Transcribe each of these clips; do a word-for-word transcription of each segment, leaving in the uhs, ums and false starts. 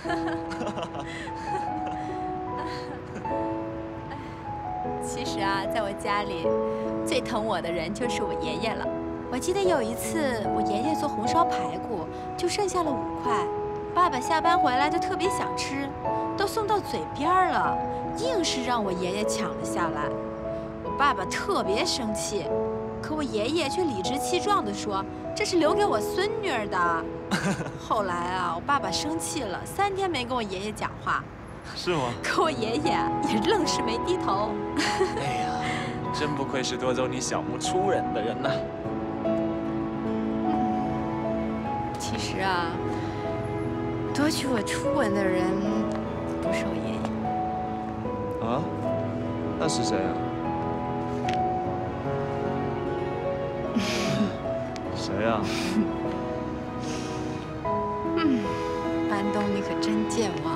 其实啊，在我家里，最疼我的人就是我爷爷了。我记得有一次，我爷爷做红烧排骨，就剩下了五块，爸爸下班回来就特别想吃，都送到嘴边了，硬是让我爷爷抢了下来。我爸爸特别生气，可我爷爷却理直气壮地说：“这是留给我孙女儿的。”后来啊，我爸爸生气了，三天没跟我爷爷讲话。 是吗？ 可我爷爷也愣是没低头。 哎呀，真不愧是夺走你小木出人的人呐！ 其实啊，夺取我初吻的人不是我爷爷。 啊？那是谁啊？谁啊？ 嗯，班东，你可真健忘。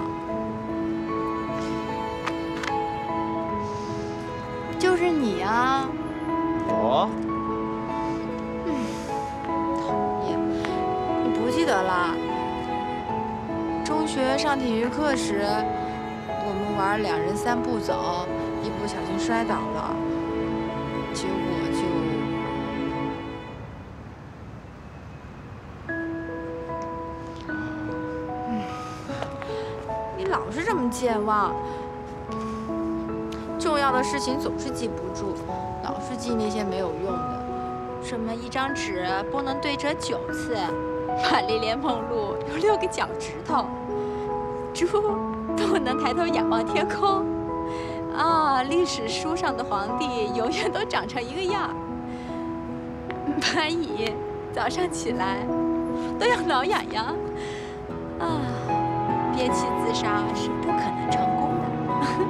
就是你啊！ 我？ 嗯，讨厌，你不记得了？中学上体育课时，我们玩两人三步走，一不小心摔倒了，结果就……嗯，你老是这么健忘。重要的事情总是记不住，老是记那些没有用的，什么一张纸不能对折九次，玛丽莲梦露有六个脚趾头，猪不能抬头仰望天空，啊，历史书上的皇帝永远都长成一个样，蚂蚁早上起来都要挠痒痒，啊，憋气自杀是不可能成功的。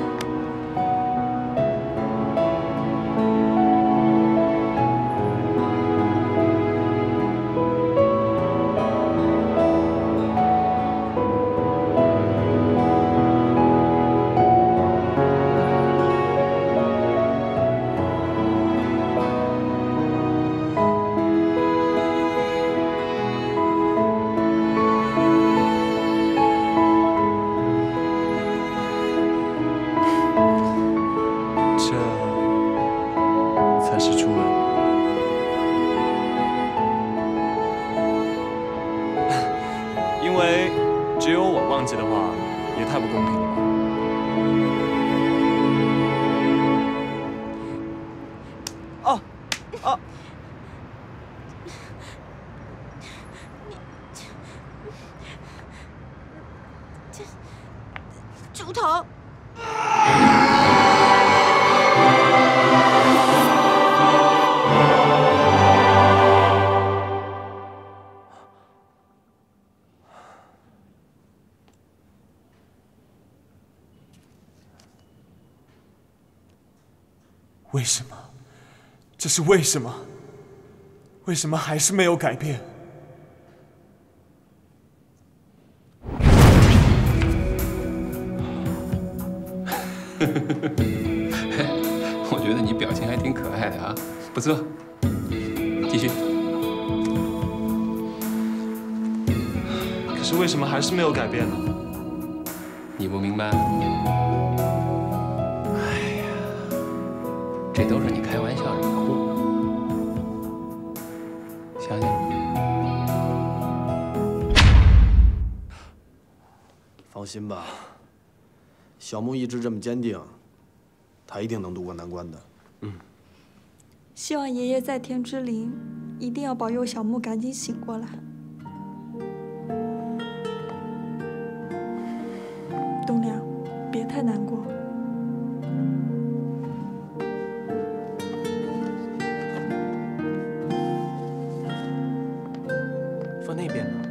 忘记的话，也太不公平了吧？哦，哦， 你这猪头！ 为什么？这是为什么？为什么还是没有改变？ 我觉得你表情还挺可爱的啊，不错，继续。 可是为什么还是没有改变呢？ 你不明白？这都是你开玩笑惹的祸，想想。 放心吧，小木一直这么坚定，他一定能渡过难关的。 嗯。 希望爷爷在天之灵一定要保佑小木赶紧醒过来。东亮，别太难过。 那边呢？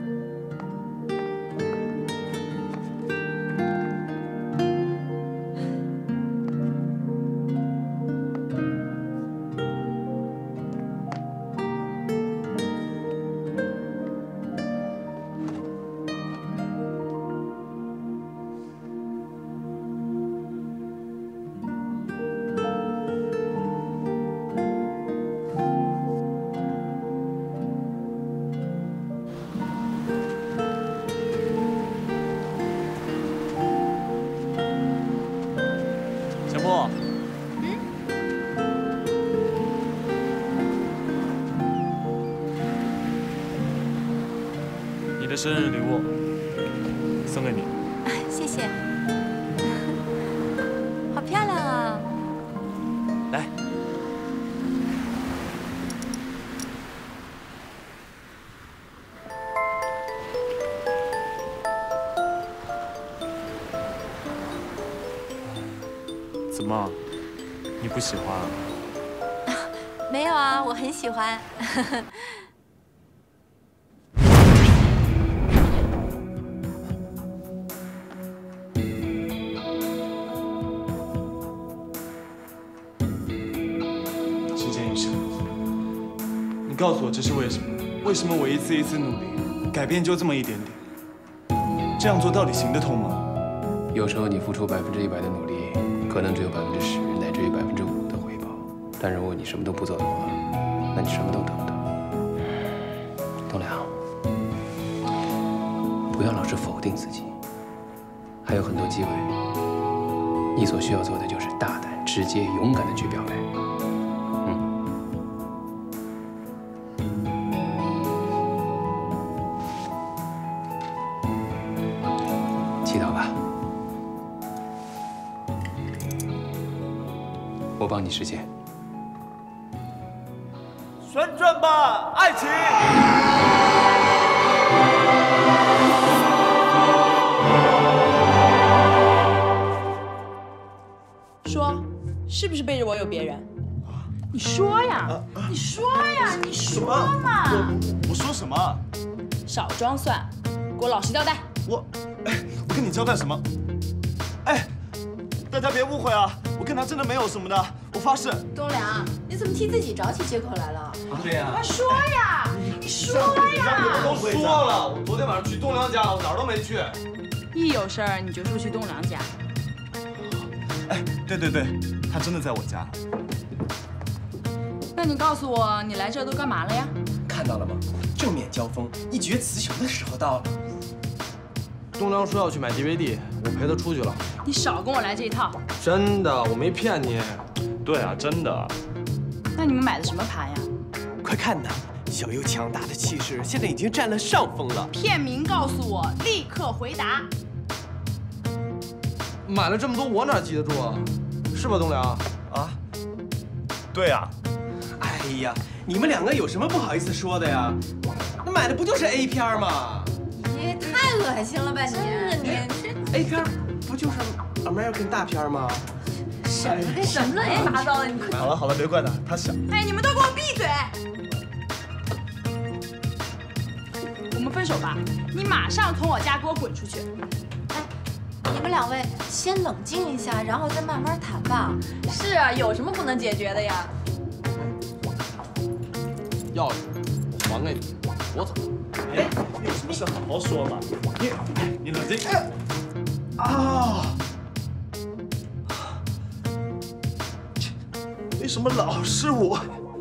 的生日礼物，送给你。 谢谢，好漂亮啊！ 来。 怎么，你不喜欢啊？ 没有啊，我很喜欢。 时间医生，你告诉我这是为什么？为什么我一次一次努力，改变就这么一点点？这样做到底行得通吗？ 有时候你付出百分之一百的努力。 可能只有百分之十乃至于百分之五的回报，但如果你什么都不做的话，那你什么都得不到。栋梁，不要老是否定自己，还有很多机会。你所需要做的就是大胆、直接、勇敢的去表白。嗯。祈祷吧。 我帮你实现。 旋转吧，爱情！ 说，是不是背着我有别人？你说呀，你说呀，你说嘛！ 我我说什么？ 少装蒜，给我老实交代。 我，哎，我跟你交代什么？哎，大家别误会啊！ 我跟他真的没有什么的，我发誓。 东梁，你怎么替自己找起借口来了？ 对呀， 快说呀！你说呀！ 都说了，我昨天晚上去东梁家了，我哪儿都没去。 一有事儿你就说去东梁家。 哎，对对对，他真的在我家。 那你告诉我，你来这都干嘛了呀？ 看到了吗？正面交锋，一决雌雄的时候到了。 东梁说要去买 D V D， 我陪他出去了。 你少跟我来这一套。 真的，我没骗你。 对啊，真的。 那你们买的什么盘呀？ 快看呐，小优强大的气势现在已经占了上风了。 片名告诉我，立刻回答。 买了这么多，我哪记得住啊？是吧，东梁？ 啊？对啊。 哎呀，你们两个有什么不好意思说的呀？那买的不就是 A 片吗？ 你太恶心了吧你！你这 A 片不就是 American 大片吗？ 什么跟什么乱七八糟的！你快好了好了，别怪他，他小。 哎，你们都给我闭嘴！我们分手吧，你马上从我家给我滚出去！ 哎，你们两位先冷静一下，然后再慢慢谈吧。是啊，有什么不能解决的呀？ 钥匙还给你，我走。 哎，你有什么事好好说嘛。你，你冷静。啊！为什么老是我？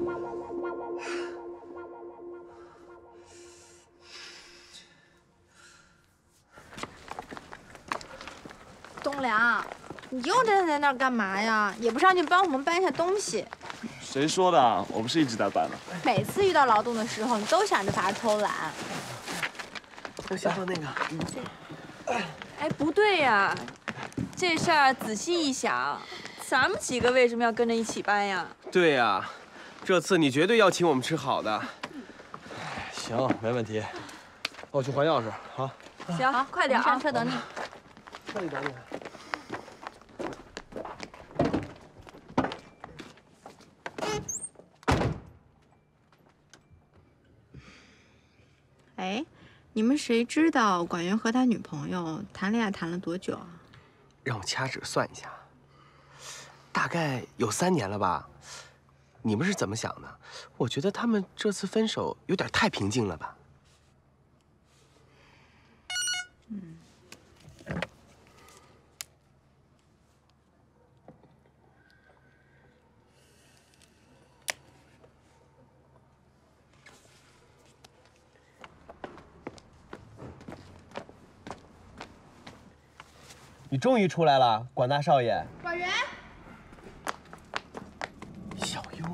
东梁，你又站在那儿干嘛呀？也不上去帮我们搬一下东西。 谁说的？我不是一直在搬吗？ 每次遇到劳动的时候，你都想着法儿偷懒。 我先做那个。 哎，不对呀，这事儿仔细一想，咱们几个为什么要跟着一起搬呀？ 对呀，这次你绝对要请我们吃好的。 行，没问题。我去还钥匙啊。 行，好，快点啊！ 上车等你。 那你等你。 哎，你们谁知道管源和他女朋友谈恋爱谈了多久啊？ 让我掐指算一下，大概有三年了吧。你们是怎么想的？我觉得他们这次分手有点太平静了吧。 嗯。 你终于出来了，管大少爷。 管源， 小优，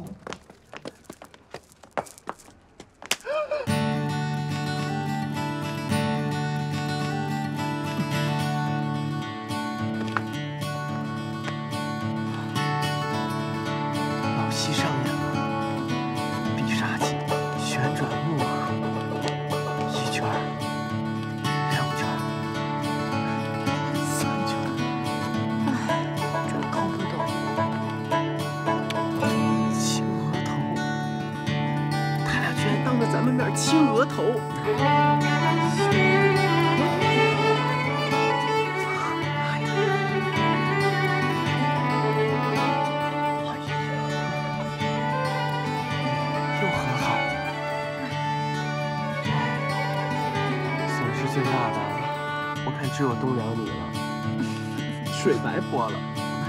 头。 又和好了，损失最大的，我看只有东辽你了，水白泼了。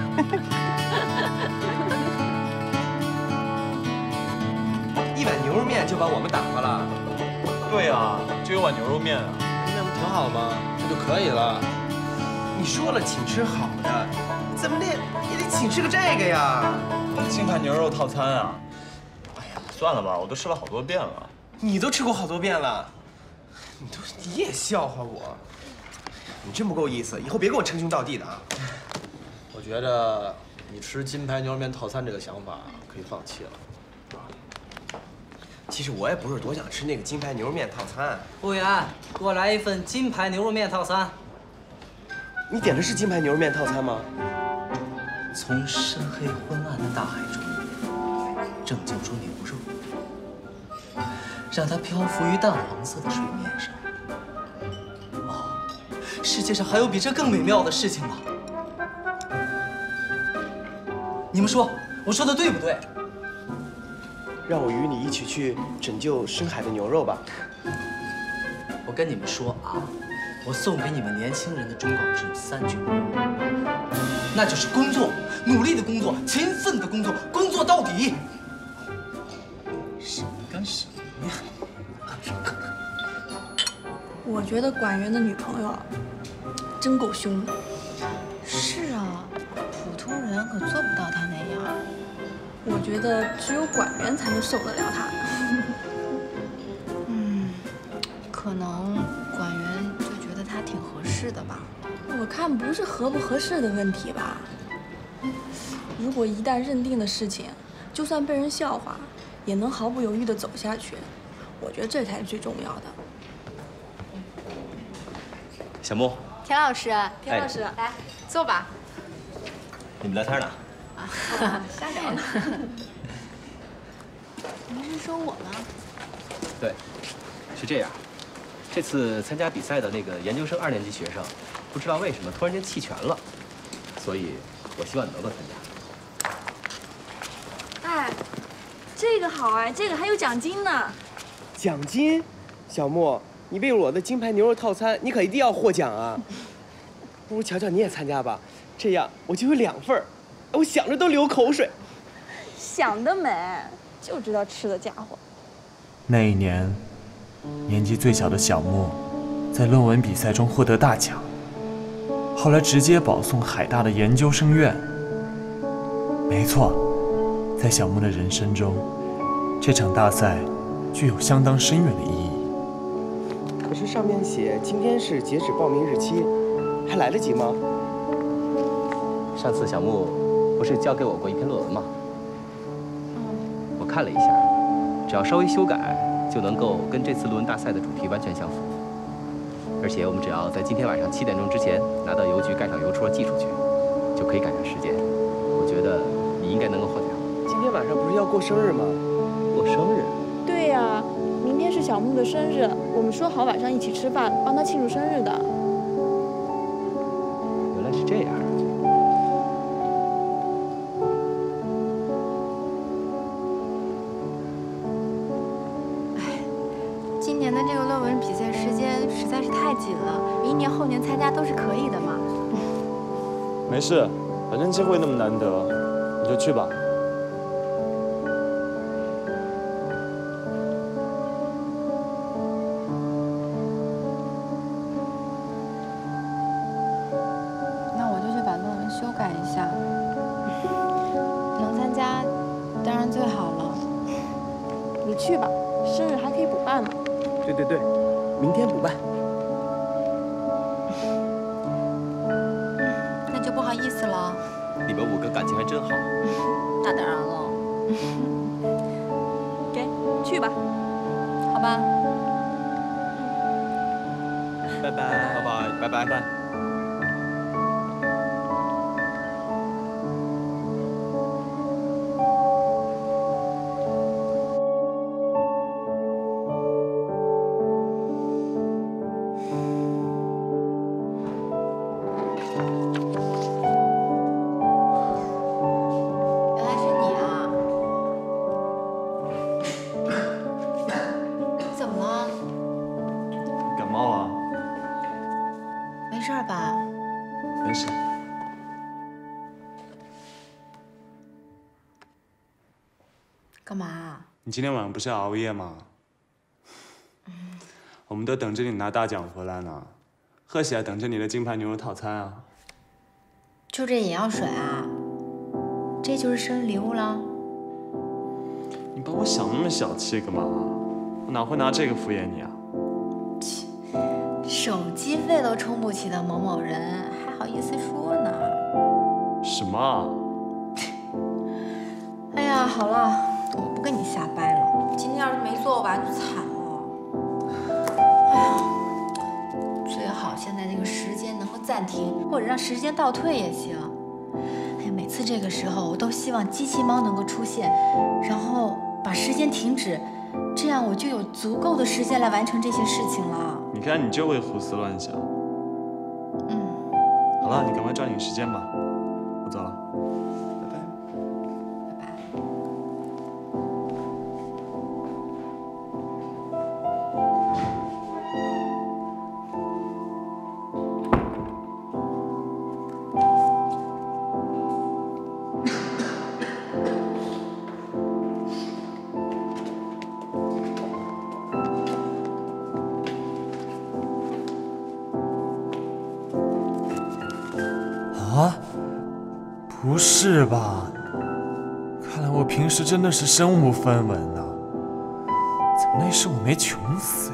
一碗牛肉面就把我们打发了。 对啊，就有碗牛肉面啊， 那不挺好吗？这就可以了。 你说了请吃好的，怎么的也得请吃个这个呀？ 金牌牛肉套餐啊。哎呀，算了吧，我都吃了好多遍了。 你都吃过好多遍了，你都你也笑话我，你真不够意思，以后别跟我称兄道弟的啊！ 我觉得你吃金牌牛肉面套餐这个想法可以放弃了。 其实我也不是多想吃那个金牌牛肉面套餐。 服务员，给我来一份金牌牛肉面套餐。 你点的是金牌牛肉面套餐吗？ 从深黑昏暗的大海中拯救出牛肉，让它漂浮于淡黄色的水面上。哦，世界上还有比这更美妙的事情吗？你们说，我说的对不对？ 让我与你一起去拯救深海的牛肉吧。 我跟你们说啊，我送给你们年轻人的忠告只有三句，那就是工作，努力的工作，勤奋的工作，工作到底。什么跟什么呀？ 我觉得管员的女朋友啊，真够凶的。 是啊，普通人可做不到他那样。 我觉得只有管员才能受得了他。 嗯，可能管员就觉得他挺合适的吧。 我看不是合不合适的问题吧。如果一旦认定的事情，就算被人笑话，也能毫不犹豫地走下去。我觉得这才是最重要的。 小木， 田老师， 田老师， 来坐吧。 你们聊天呢？ 啊，瞎聊呢。您是说我吗？ 对，是这样。这次参加比赛的那个研究生二年级学生，不知道为什么突然间弃权了，所以我希望你能够参加。 哎，这个好哎，这个还有奖金呢。 奖金？小莫，你为了我的金牌牛肉套餐，你可一定要获奖啊！不如乔乔你也参加吧，这样我就有两份儿，我想着都流口水。 想得美，就知道吃的家伙。 那一年，年纪最小的小莫，在论文比赛中获得大奖，后来直接保送海大的研究生院。没错，在小莫的人生中，这场大赛具有相当深远的意义。 可是上面写今天是截止报名日期，还来得及吗？ 上次小木不是交给我过一篇论文吗？我看了一下，只要稍微修改，就能够跟这次论文大赛的主题完全相符。而且我们只要在今天晚上七点钟之前拿到邮局盖上邮戳寄出去，就可以赶上时间。我觉得你应该能够获奖。 今天晚上不是要过生日吗？ 过生日？ 对呀，明天是小木的生日，我们说好晚上一起吃饭，帮他庆祝生日的。 原来是这样。 今年的这个论文比赛时间实在是太紧了，明年后年参加都是可以的嘛。 没事，反正机会那么难得，你就去吧。 那我就去把论文修改一下，能参加当然最好了。 你去吧，生日还可以补办呢。 对对对，明天补办。 那就不好意思了。 你们五个感情还真好。 那当然了。 给，去吧。 好吧。 拜拜，拜拜，拜拜拜。 冒了？ 没事吧？ 没事。 干嘛？ 你今天晚上不是要熬夜吗？嗯、我们都等着你拿大奖回来呢，贺喜还等着你的金牌牛肉套餐啊。 就这眼药水啊？这就是生日礼物了？ 你把我想那么小气干嘛？我哪会拿这个敷衍你啊？ 切，手机费都充不起的某某人，还好意思说呢？ 什么？ 哎呀，好了，我不跟你瞎掰了。今天要是没做完就惨了。哎呀，最好现在这个时间能够暂停，或者让时间倒退也行。哎呀，每次这个时候，我都希望机器猫能够出现，然后把时间停止，这样我就有足够的时间来完成这些事情了。 你看，你就会胡思乱想。 嗯。 好了，你赶快抓紧时间吧，我走了。 啊，不是吧？看来我平时真的是身无分文呢。怎么那时我没穷死呀？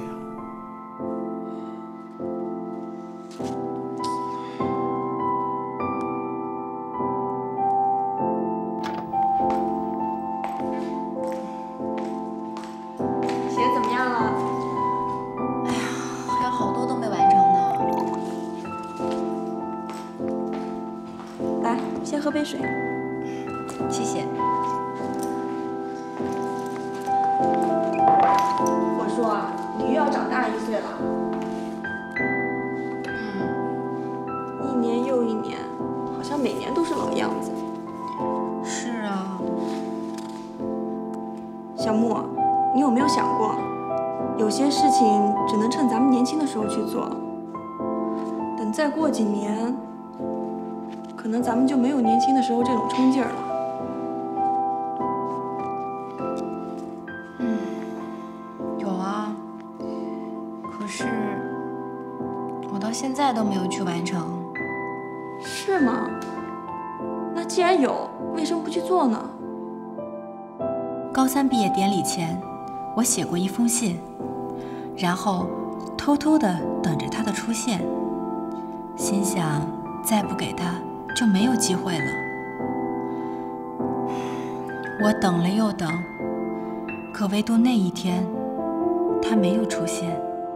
写的怎么样了？ 哎呀，还有好多都没完成呢。 来，先喝杯水。 谢谢。 我说啊，你又要长大一岁了。嗯。一年又一年，好像每年都是老样子。 是啊。 小木，你有没有想过，有些事情只能趁咱们年轻的时候去做，等再过几年。 可能咱们就没有年轻的时候这种冲劲儿了。 嗯，有啊。可是我到现在都没有去完成。 是吗？那既然有，为什么不去做呢？ 高三毕业典礼前，我写过一封信，然后偷偷的等着他的出现，心想再不给他。 就没有机会了。我等了又等，可唯独那一天，他没有出现。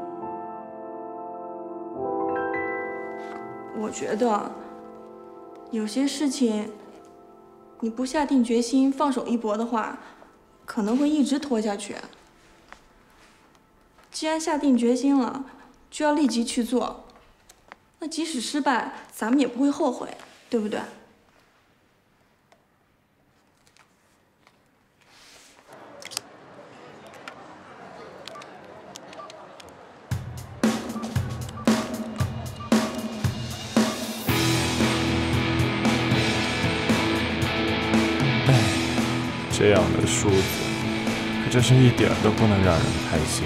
我觉得有些事情，你不下定决心放手一搏的话，可能会一直拖下去。既然下定决心了，就要立即去做。那即使失败，咱们也不会后悔。 对不对？ 哎，这样的数字，可真是一点都不能让人开心。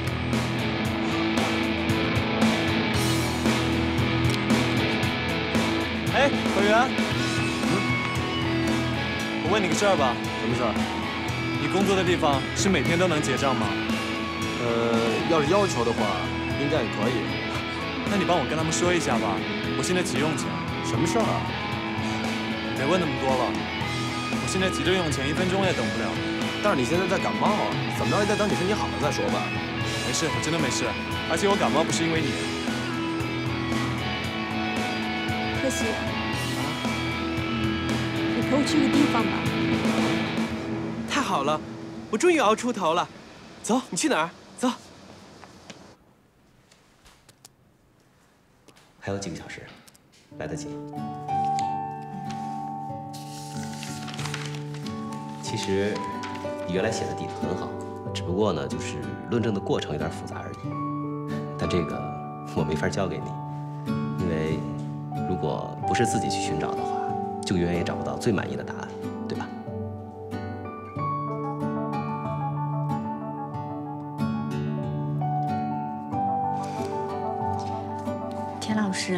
哎，委员，嗯，我问你个事儿吧。 什么事儿？ 你工作的地方是每天都能结账吗？ 呃，要是要求的话，应该也可以。 那你帮我跟他们说一下吧，我现在急用钱。 什么事儿啊？ 别问那么多了，我现在急着用钱，一分钟也等不了。 但是你现在在感冒啊，怎么着也得等你身体好了再说吧。 没事，我真的没事。而且我感冒不是因为你。 可惜，你陪我去个地方吧。 太好了，我终于熬出头了。走，你去哪儿？走。 还有几个小时，来得及。其实，你原来写的底子很好，只不过呢，就是论证的过程有点复杂而已。但这个。 我没法教给你，因为如果不是自己去寻找的话，就永远也找不到最满意的答案，对吧？ 田老师，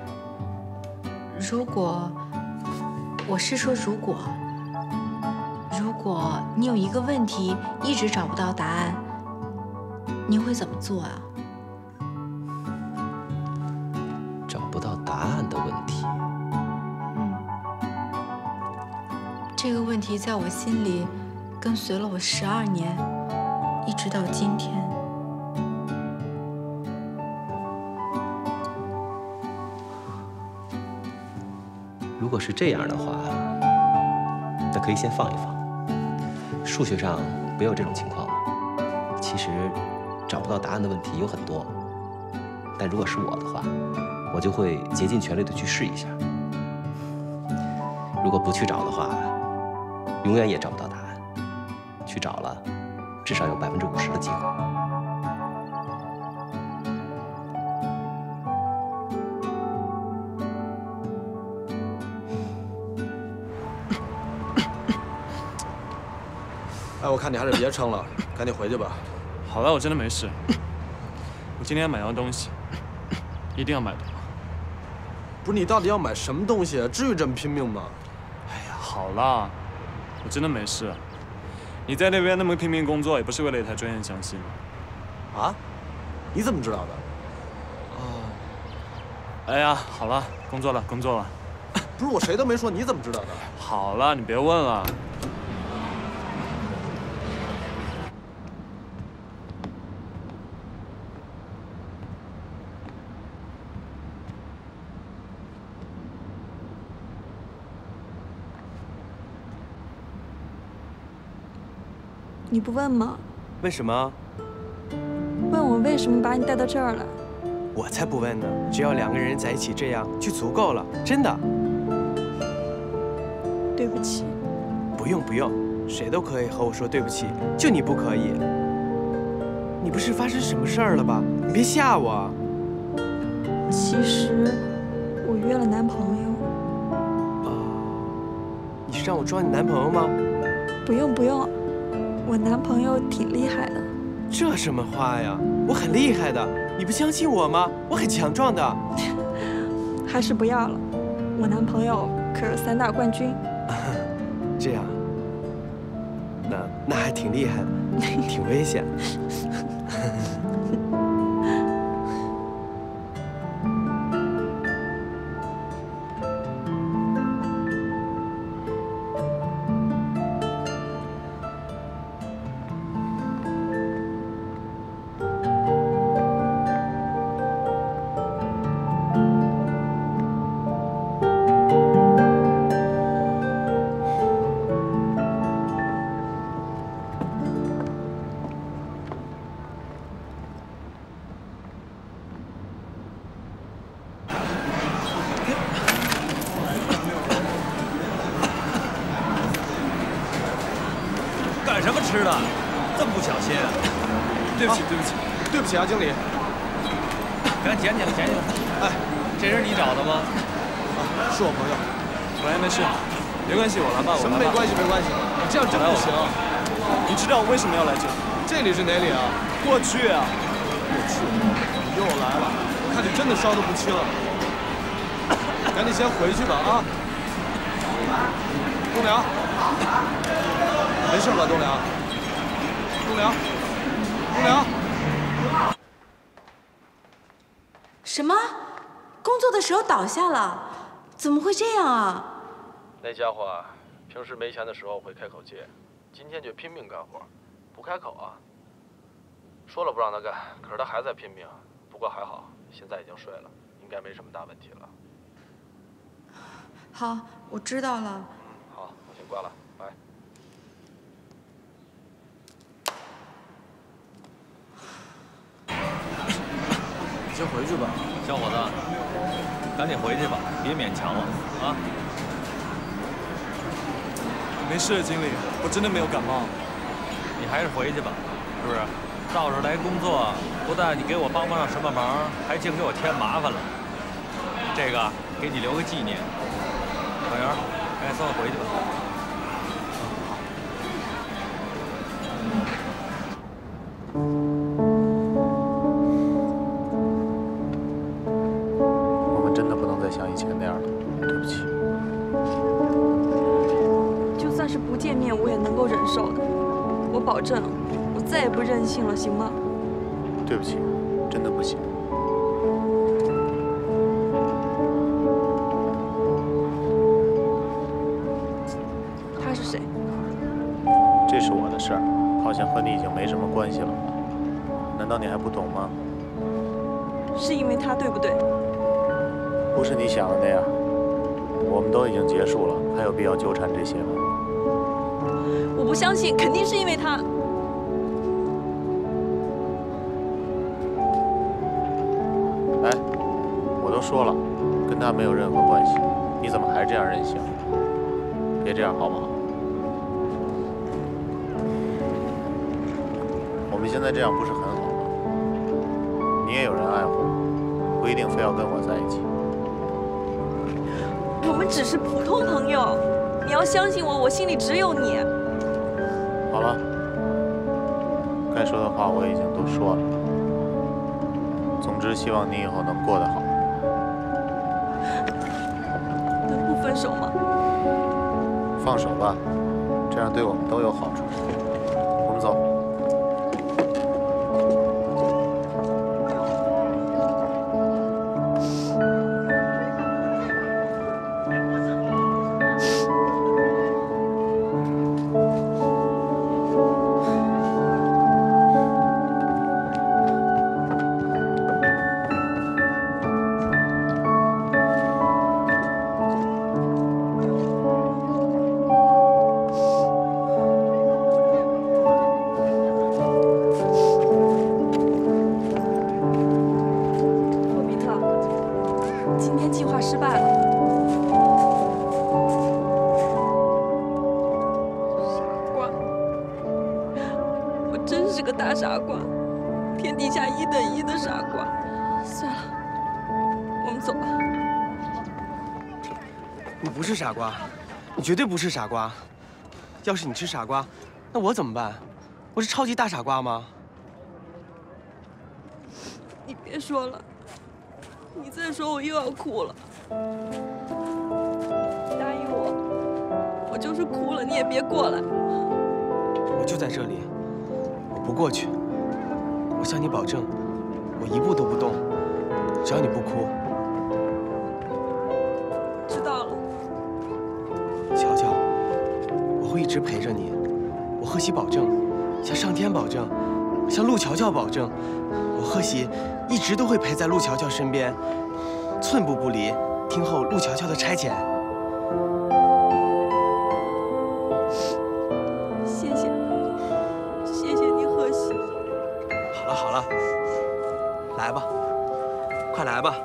如果我是说如果，如果你有一个问题一直找不到答案，你会怎么做啊？ 找不到答案的问题。 嗯，这个问题在我心里跟随了我十二年，一直到今天。 如果是这样的话，那可以先放一放。数学上不也有这种情况吗？其实找不到答案的问题有很多，但如果是我的话，我就会竭尽全力的去试一下。如果不去找的话，永远也找不到答案；去找了，至少有百分之五十的机会。 哎，我看你还是别撑了，赶紧回去吧。 好了，我真的没事。我今天买样东西，一定要买到。 不是你到底要买什么东西啊？至于这么拼命吗？ 哎呀，好啦，我真的没事。你在那边那么拼命工作，也不是为了一台专业相机吗？ 啊？你怎么知道的？ 哦。哎呀，好了，工作了，工作了。 不是我谁都没说，你怎么知道的？ 好了，你别问了。 你不问吗？ 问什么？ 问我为什么把你带到这儿来？ 我才不问呢！只要两个人在一起，这样就足够了，真的。 对不起。 不用不用，谁都可以和我说对不起，就你不可以。你不是发生什么事儿了吧？你别吓我。 其实我约了男朋友。 哦，你是让我装你男朋友吗？ 不用不用。我男朋友挺厉害的。 这什么话呀？我很厉害的，你不相信我吗？我很强壮的。 还是不要了，我男朋友可是散打冠军。 这样，那那还挺厉害的，挺危险。 干什么吃的？这么不小心！ 对不起，对不起， 对不起啊，经理。 赶紧捡起来，捡起来！哎，这人你找的吗？ 啊，是我朋友。 喂，没事，没关系，我来吧，我来吧。 什么没关系，没关系，你这样真不行。 你知道我为什么要来这里？ 这里是哪里啊？ 过去啊。 过去。你又来了，我看你真的烧得不轻了。赶紧先回去吧啊！栋梁。没事吧，栋梁？栋梁，栋梁。 什么？工作的时候倒下了？怎么会这样啊？ 那家伙啊，平时没钱的时候会开口借，今天就拼命干活，不开口啊。说了不让他干，可是他还在拼命。不过还好，现在已经睡了，应该没什么大问题了。 好，我知道了。 嗯，好，我先挂了，拜。你先回去吧， 小伙子，赶紧回去吧，别勉强了啊！ 没事，经理，我真的没有感冒。 你还是回去吧，是不是？ 到这儿来工作，不但你给我帮不上什么忙，还净给我添麻烦了。这个给你留个纪念。小杨，赶紧送他回去吧。 我们真的不能再像以前那样了，对不起。 就算是不见面，我也能够忍受的。我保证，我再也不任性了，行吗？ 对不起，真的不行。 他是谁？ 这是我的事儿，好像和你已经没什么关系了。难道你还不懂吗？ 是因为他，对不对？ 不是你想的那样。我们都已经结束了，还有必要纠缠这些吗？ 我不相信，肯定是因为他。 哎，我都说了，跟他没有任何关系，你怎么还这样任性？别这样好不好？我们现在这样不是很好吗？你也有人爱护，不一定非要跟我在一起。 我们只是普通朋友，你要相信我，我心里只有你。 好了，该说的话我已经都说了。总之，希望你以后能过得好。 能不分手吗？ 放手吧，这样对我们都有好处。我们走。 傻瓜，你绝对不是傻瓜。要是你是傻瓜，那我怎么办？我是超级大傻瓜吗？ 你别说了，你再说我又要哭了。答应我，我就是哭了，你也别过来。 我就在这里，我不过去。我向你保证，我一步都不动，只要你不哭。 知道了。 乔乔，我会一直陪着你。我贺喜保证，向上天保证，向陆乔乔保证，我贺喜一直都会陪在陆乔乔身边，寸步不离，听候陆乔乔的差遣。 谢谢，谢谢你，贺喜。 好了好了，来吧，快来吧。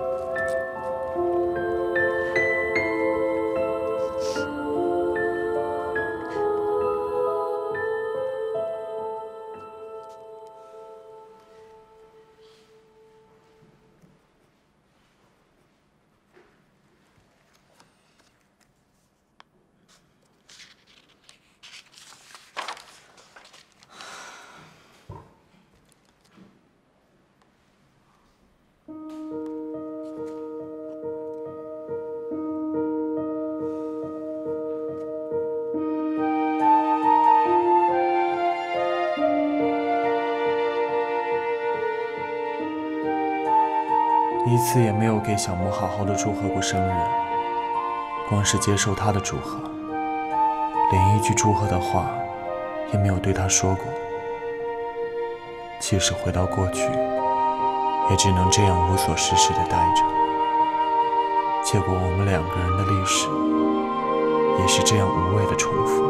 一次也没有给小木好好的祝贺过生日，光是接受他的祝贺，连一句祝贺的话也没有对他说过。即使回到过去，也只能这样无所事事的待着。结果我们两个人的历史也是这样无谓的重复。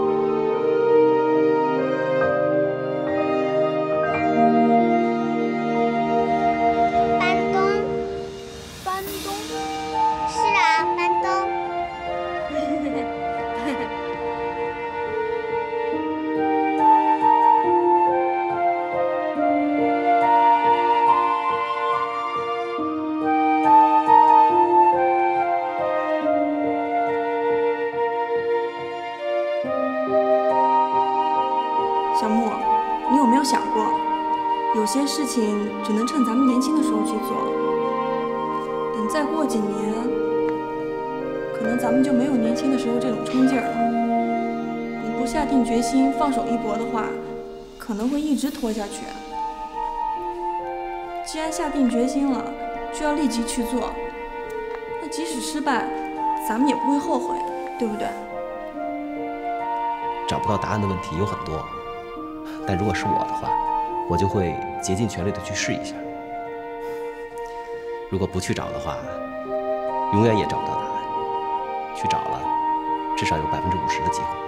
些事情只能趁咱们年轻的时候去做，等再过几年，可能咱们就没有年轻的时候这种冲劲儿了。你不下定决心放手一搏的话，可能会一直拖下去。既然下定决心了，就要立即去做。那即使失败，咱们也不会后悔，对不对？ 找不到答案的问题有很多，但如果是我的话，我就会竭尽全力的去试一下。如果不去找的话，永远也找不到答案。去找了，至少有百分之五十的机会。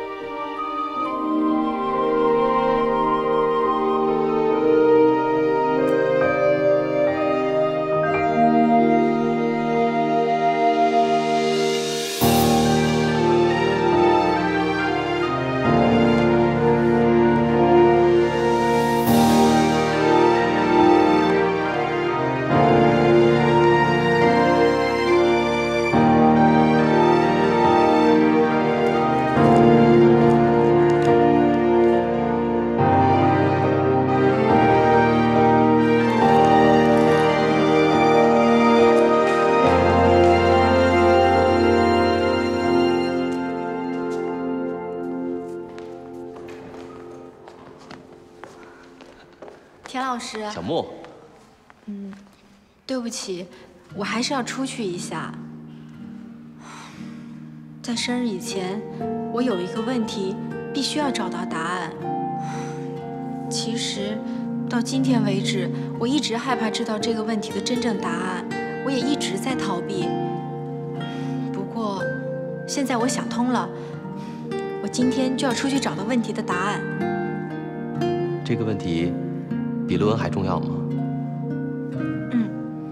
田老师， 小莫， 嗯，对不起，我还是要出去一下。在生日以前，我有一个问题必须要找到答案。其实，到今天为止，我一直害怕知道这个问题的真正答案，我也一直在逃避。不过，现在我想通了，我今天就要出去找到问题的答案。 这个问题比论文还重要吗？ 嗯，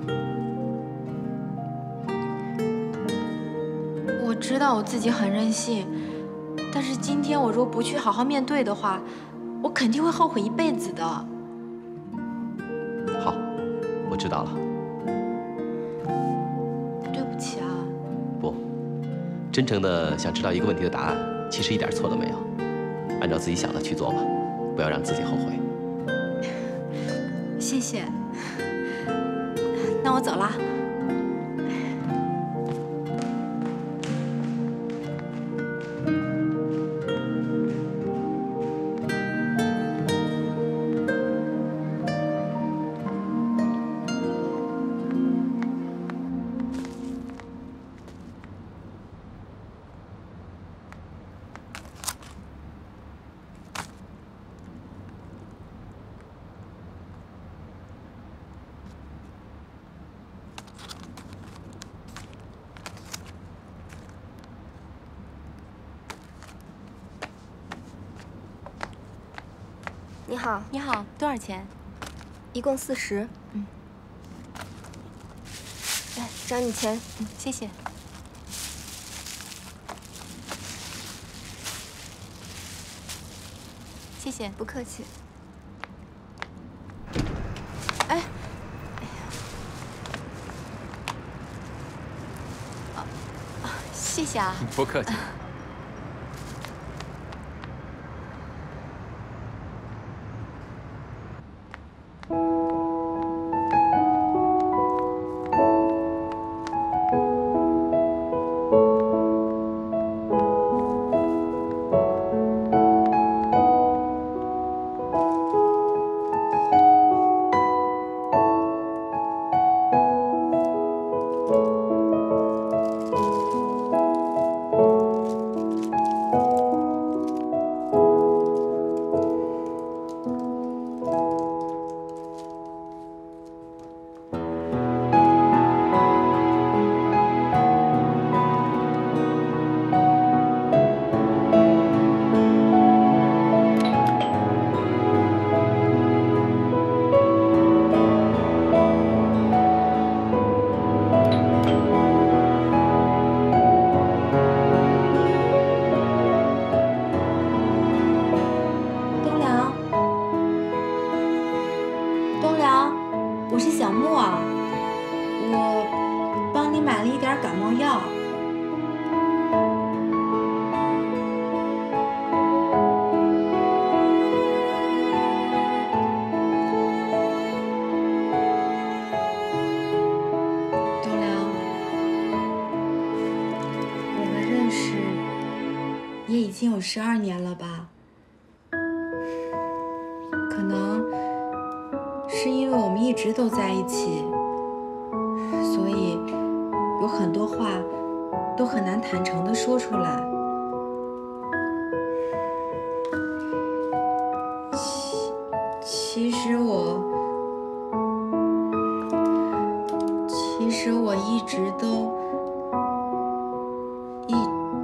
我知道我自己很任性，但是今天我若不去好好面对的话，我肯定会后悔一辈子的。 好，我知道了。 对不起啊。 不，真诚的想知道一个问题的答案，其实一点错都没有。按照自己想的去做吧，不要让自己后悔。 谢谢。那我走了。 你好， 你好，多少钱？ 一共四十。 嗯。 来，找你钱。 嗯，谢谢。谢谢， 不客气。 哎，哎呀，啊啊，谢谢啊。 不客气。 十二年了吧？可能是因为我们一直都在一起，所以有很多话都很难坦诚地说出来。其其实我，其实我一直都一。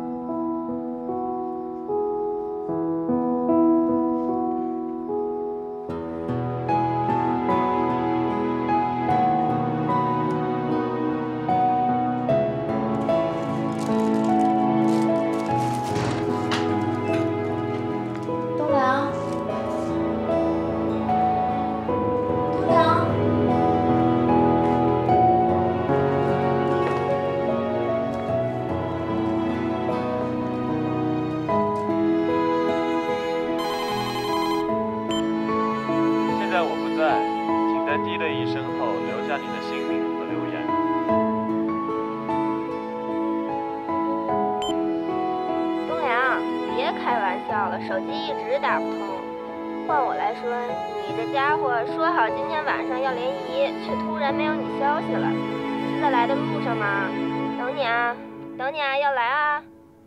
手机一直打不通，换我来说，你这家伙说好今天晚上要联谊，却突然没有你消息了，是在来的路上吗？等你啊，等你啊，要来啊！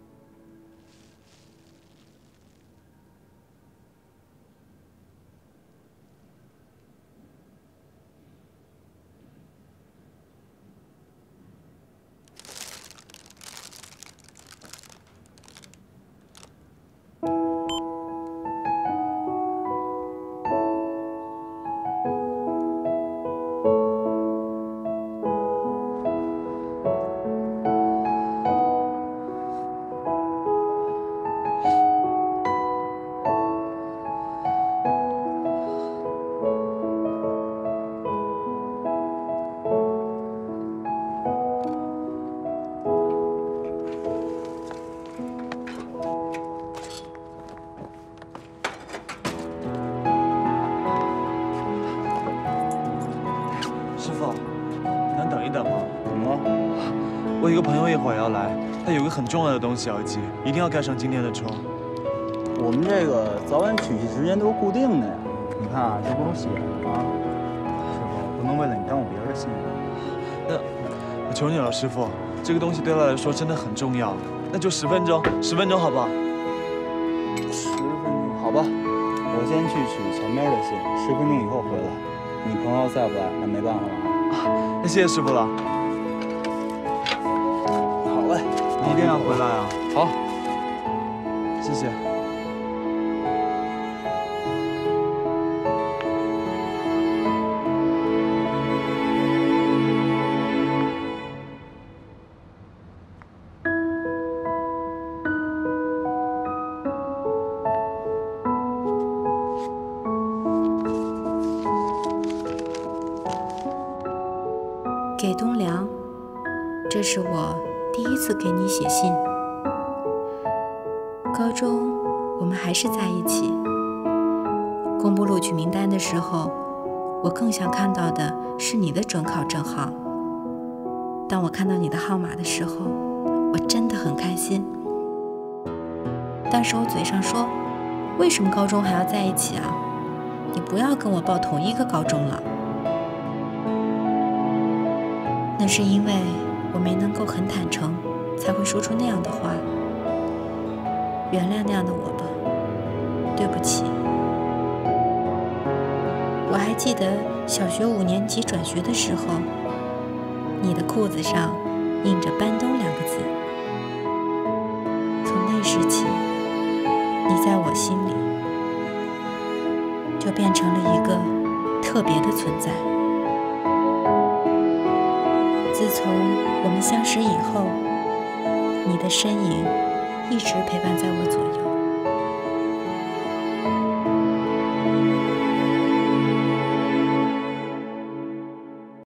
我有个朋友一会儿要来，他有个很重要的东西要寄，一定要盖上今天的戳。 我们这个早晚取信时间都是固定的呀，你看啊，这不都写着吗？师傅，不能为了你耽误别人的信任。 那我求你了，师傅，这个东西对他来说真的很重要，那就十分钟，十分钟好不好？ 十分钟，好吧，我先去取前面的信，十分钟以后回来。你朋友在不在？那没办法了啊。 那谢谢师傅了。 你一定要回来啊！ 好， 谢谢。 给东良，这是我 第一次给你写信。高中我们还是在一起。公布录取名单的时候，我更想看到的是你的准考证号。当我看到你的号码的时候，我真的很开心。当时我嘴上说，为什么高中还要在一起啊？你不要跟我报同一个高中了。那是因为 我没能够很坦诚，才会说出那样的话。原谅那样的我吧，对不起。我还记得小学五年级转学的时候，你的裤子上印着“班东”两个字。从那时起，你在我心里就变成了一个特别的存在。 自从我们相识以后，你的身影一直陪伴在我左右。